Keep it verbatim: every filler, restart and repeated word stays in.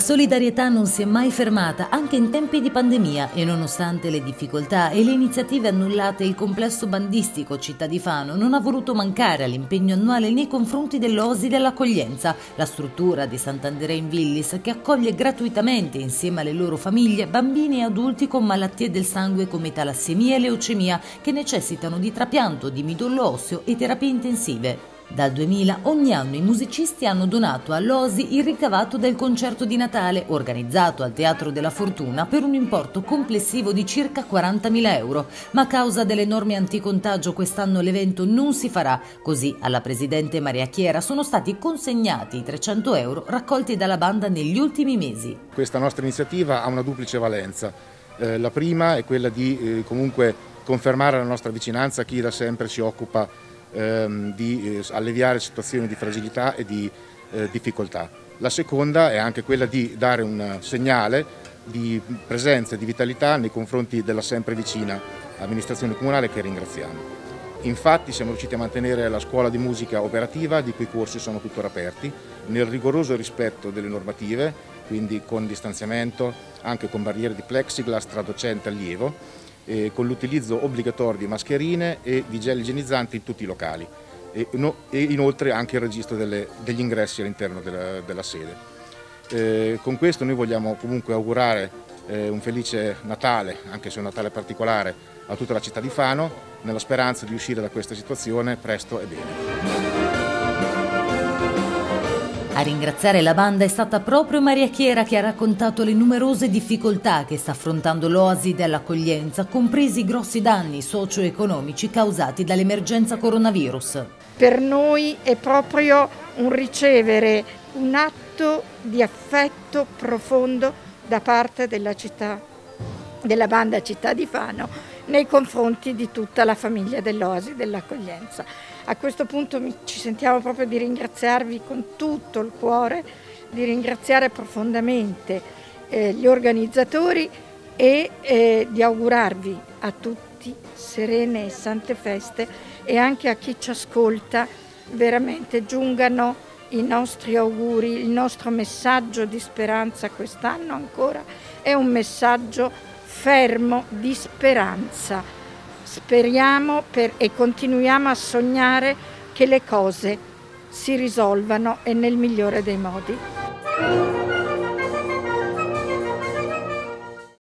solidarietà non si è mai fermata, anche in tempi di pandemia, e nonostante le difficoltà e le iniziative annullate, il complesso bandistico Città di Fano non ha voluto mancare all'impegno annuale nei confronti dell'O S I dell'Accoglienza, la struttura di Sant'Andrea in Villis che accoglie gratuitamente insieme alle loro famiglie bambini e adulti con malattie del sangue come talassemia e leucemia che necessitano di trapianto di midollo osseo e terapie intensive. Dal duemila ogni anno i musicisti hanno donato all'O S I il ricavato del concerto di Natale organizzato al Teatro della Fortuna per un importo complessivo di circa quarantamila euro, ma a causa delle norme anticontagio quest'anno l'evento non si farà, così alla presidente Maria Chiera sono stati consegnati i trecento euro raccolti dalla banda negli ultimi mesi. Questa nostra iniziativa ha una duplice valenza. Eh, la prima è quella di eh, comunque confermare la nostra vicinanza a chi da sempre si occupa di alleviare situazioni di fragilità e di eh, difficoltà. La seconda è anche quella di dare un segnale di presenza e di vitalità nei confronti della sempre vicina amministrazione comunale che ringraziamo. Infatti siamo riusciti a mantenere la scuola di musica operativa, di cui i corsi sono tuttora aperti, nel rigoroso rispetto delle normative, quindi con distanziamento, anche con barriere di plexiglass tra docente e allievo, Eh, con l'utilizzo obbligatorio di mascherine e di gel igienizzanti in tutti i locali e, no, e inoltre anche il registro delle, degli ingressi all'interno della, della sede. Eh, con questo noi vogliamo comunque augurare eh, un felice Natale, anche se è un Natale particolare, a tutta la città di Fano, nella speranza di uscire da questa situazione presto e bene. A ringraziare la banda è stata proprio Maria Chiera, che ha raccontato le numerose difficoltà che sta affrontando l'O S I dell'Accoglienza, compresi i grossi danni socio-economici causati dall'emergenza coronavirus. Per noi è proprio un ricevere un atto di affetto profondo da parte della città, della banda Città di Fano, nei confronti di tutta la famiglia dell'O S I dell'Accoglienza. A questo punto ci sentiamo proprio di ringraziarvi con tutto il cuore, di ringraziare profondamente eh, gli organizzatori e eh, di augurarvi a tutti serene e sante feste, e anche a chi ci ascolta veramente giungano i nostri auguri, il nostro messaggio di speranza quest'anno ancora è un messaggio fermo di speranza. Speriamo per, e continuiamo a sognare che le cose si risolvano e nel migliore dei modi.